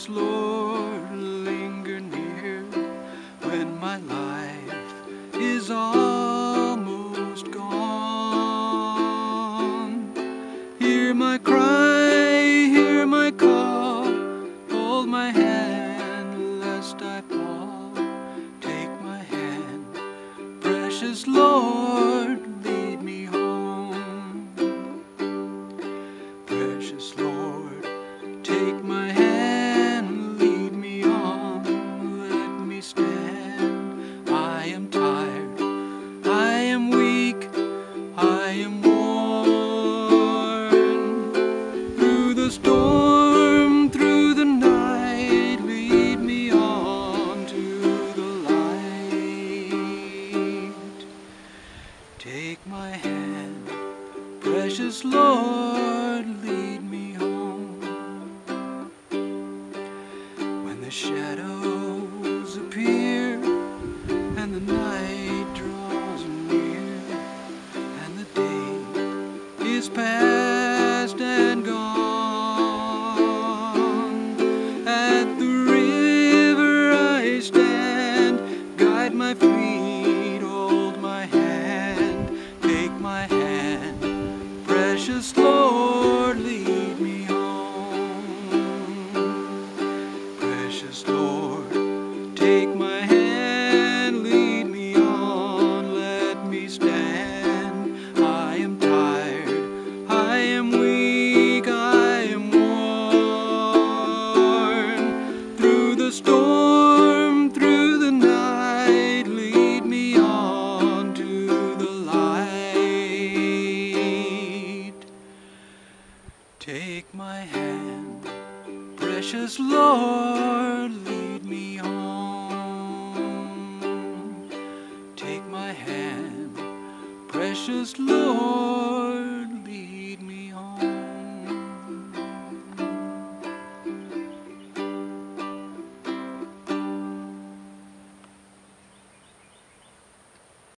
Precious Lord, linger near when my life is almost gone. Hear my cry, hear my call, hold my hand lest I fall. Take my hand, precious Lord, lead me home. Precious Lord, take my hand, lead me on, let me stand. I am tired, I am weak, I am worn. Through the storm